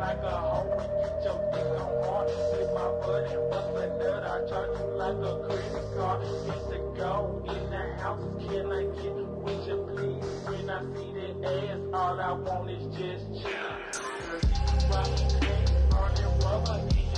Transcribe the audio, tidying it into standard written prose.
like a hoe and get your dick on hard. Slip my butt and bust a nut, I charge you like a credit card. Get the go in the house, can I get with you please? When I see that ass, all I want is just chill. Girl, you rockin' cake, on that rubber,